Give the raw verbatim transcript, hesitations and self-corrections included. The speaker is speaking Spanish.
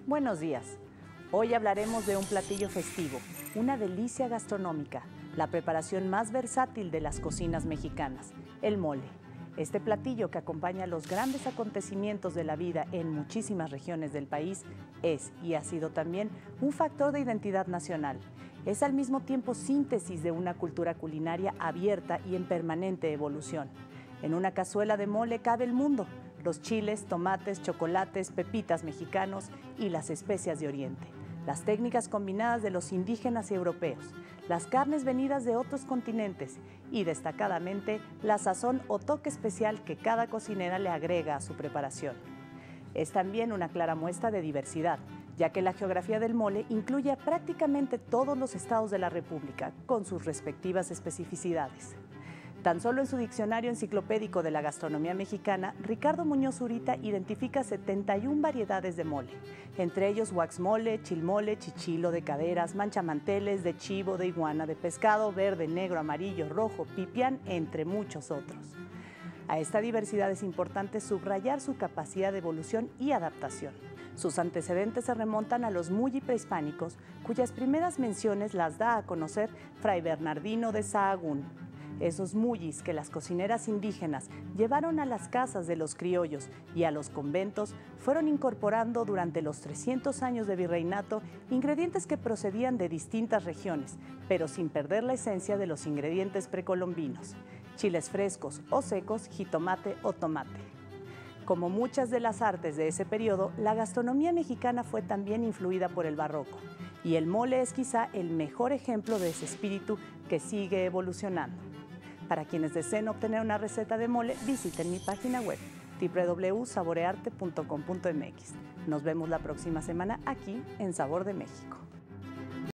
Buenos días. Hoy hablaremos de un platillo festivo, una delicia gastronómica, la preparación más versátil de las cocinas mexicanas, el mole. Este platillo que acompaña los grandes acontecimientos de la vida en muchísimas regiones del país es y ha sido también un factor de identidad nacional. Es al mismo tiempo síntesis de una cultura culinaria abierta y en permanente evolución. En una cazuela de mole cabe el mundo, los chiles, tomates, chocolates, pepitas mexicanos y las especias de Oriente, las técnicas combinadas de los indígenas y europeos, las carnes venidas de otros continentes y, destacadamente, la sazón o toque especial que cada cocinera le agrega a su preparación. Es también una clara muestra de diversidad, ya que la geografía del mole incluye a prácticamente todos los estados de la República, con sus respectivas especificidades. Tan solo en su diccionario enciclopédico de la gastronomía mexicana, Ricardo Muñoz Zurita identifica setenta y una variedades de mole, entre ellos guaxmole, chilmole, chichilo de caderas, manchamanteles, de chivo, de iguana, de pescado, verde, negro, amarillo, rojo, pipián, entre muchos otros. A esta diversidad es importante subrayar su capacidad de evolución y adaptación. Sus antecedentes se remontan a los Mulli prehispánicos, cuyas primeras menciones las da a conocer Fray Bernardino de Sahagún. Esos mullis que las cocineras indígenas llevaron a las casas de los criollos y a los conventos fueron incorporando durante los trescientos años de virreinato ingredientes que procedían de distintas regiones, pero sin perder la esencia de los ingredientes precolombinos: chiles frescos o secos, jitomate o tomate. Como muchas de las artes de ese periodo, la gastronomía mexicana fue también influida por el barroco, y el mole es quizá el mejor ejemplo de ese espíritu que sigue evolucionando. Para quienes deseen obtener una receta de mole, visiten mi página web doble u doble u doble u punto saborearte punto com punto m x. Nos vemos la próxima semana aquí en Sabor de México.